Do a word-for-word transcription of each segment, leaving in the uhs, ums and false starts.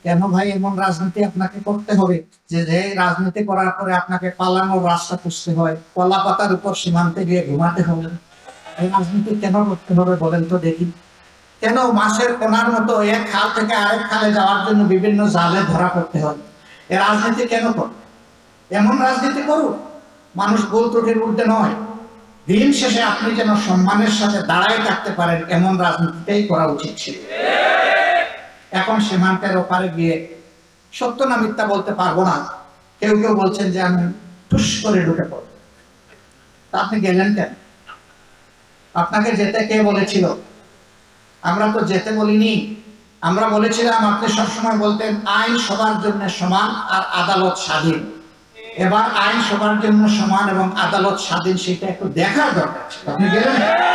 কেন ভাই এমন রাজনীতি আপনাকে করতে হবে যে যে রাজনীতি করার পরে আপনাকে পালানোর রাস্তা খুঁজতে হয়, কলা পাতার উপর সীমান্তে গিয়ে ঘুমাতে হবে? এই রাজনীতি কেন করতে হবে বলেন তো দেখি? কেন মাছের কোনার মতো এক খাল থেকে আরেক খালে যাওয়ার জন্য বিভিন্ন জালে ধরা করতে হয়? এই রাজনীতি কেন করবে? এমন রাজনীতি করুক মানুষ ভুল ত্রুটির ঊর্ধ্বে নয়, দিন শেষে আপনি যেন সম্মানের সাথে দাঁড়ায় থাকতে পারেন, এমন রাজনীতিটাই করা উচিত ছিল। এখন সীমান্তের ওপারে গিয়ে সত্য না মিথ্যা বলতে পারবো না, কেউ কেউ বলছেন যে আমি ঠুস করে ঢুকে পড়ব। তা আপনি গেলেন কেন? আপনাকে যেতে কে বলেছিল? আমরা তো যেতে বলিনি, আমরা বলেছিলাম আপনি সবসময় বলতেন আইন সবার জন্য সমান আর আদালত স্বাধীন। এবার আইন সবার জন্য সমান এবং আদালত স্বাধীন সেটা একটু দেখার দরকার ছিল। আপনি গেলেন,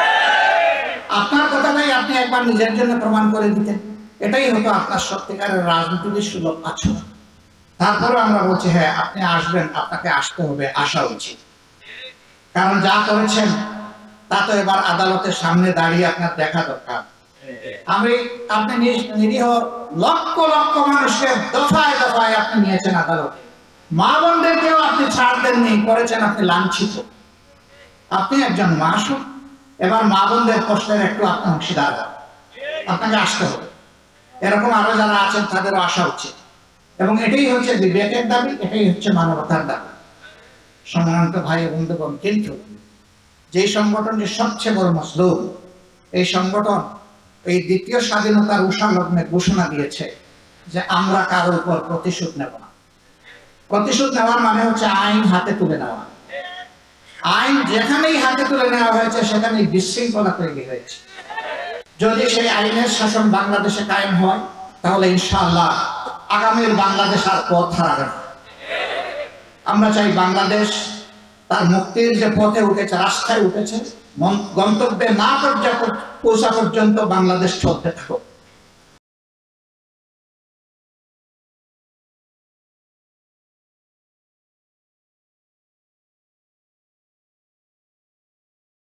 আপনার কথাটাই আপনি একবার নিজের জন্য প্রমাণ করে দিতেন, এটাই হতো আপনার সত্যিকারের রাজনীতির সুলভ আচরণ। তারপরে আমরা বলছি হ্যাঁ আপনি আসবেন, আপনাকে আসতে হবে, আসা উচিত, কারণ যা করেছেন তা তো এবার আদালতের সামনে দাঁড়িয়ে আপনার দেখা দরকার। আমি আপনি নিরীহ লক্ষ লক্ষ মানুষকে দফায় দফায় আপনি নিয়েছেন আদালতে, মা বোনদেরকেও আপনি ছাড় দেননি, করেছেন আপনি লাঞ্ছিত। আপনি একজন মাসুম, এবার মা বোনদের কষ্টের একটু আপনি অংশীদার, আপনাকে আসতে হবে। এরকম আরো যারা আছেন তাদেরও আসা উচিত, এবং এটাই হচ্ছে বিবেকের দাবি, এটাই হচ্ছে মানবতার দাবি। সম্মানিত ভাই বন্ধুগণ, কিন্তু যে সংগঠনটি সবচেয়ে বড় মজলুম, এই সংগঠন এই দ্বিতীয় স্বাধীনতার উষা লগ্নে ঘোষণা দিয়েছে যে আমরা কারোর উপর প্রতিশোধ নেব না। প্রতিশোধ নেওয়ার মানে হচ্ছে আইন হাতে তুলে নেওয়া। আইন যেখানেই হাতে তুলে নেওয়া হয়েছে সেখানেই বিশৃঙ্খলা তৈরি হয়েছে। যদি সেই আইনের শাসন বাংলাদেশে কায়েম হয় তাহলে ইনশাআল্লাহ আগামীর বাংলাদেশ আর পথ হারাবে না। আমরা চাই বাংলাদেশ তার মুক্তির যে পথে উঠেছে, রাস্তায় উঠেছে, গন্তব্যে না পৌঁছা পর্যন্ত বাংলাদেশ চলতে থাকুক।